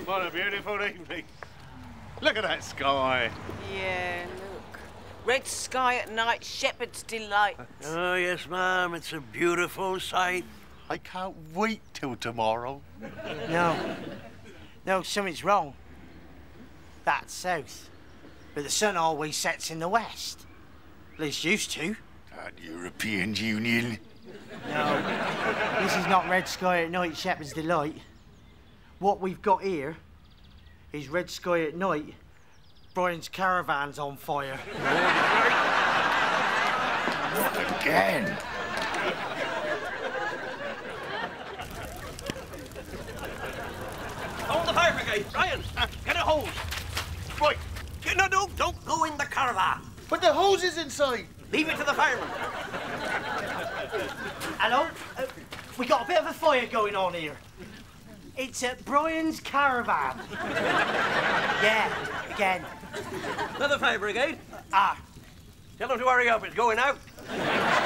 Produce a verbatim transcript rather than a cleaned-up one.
What a beautiful evening. Look at that sky. Yeah, look. Red sky at night, shepherd's delight. Oh, yes, ma'am. It's a beautiful sight. I can't wait till tomorrow. No. No, something's wrong. That's south. But the sun always sets in the west. At least used to. That European Union. No. This is not red sky at night, shepherd's delight. What we've got here is red sky at night. Brian's caravan's on fire. Not again. Hold the fire brigade. Brian, get a hose. Right. No, no, don't go in the caravan. But the hose is inside. Leave it to the fireman. Hello? Uh, we got a bit of a fire going on here. It's at Brian's caravan. Yeah, again. Another fire brigade. Ah. Tell them to hurry up. It's going out.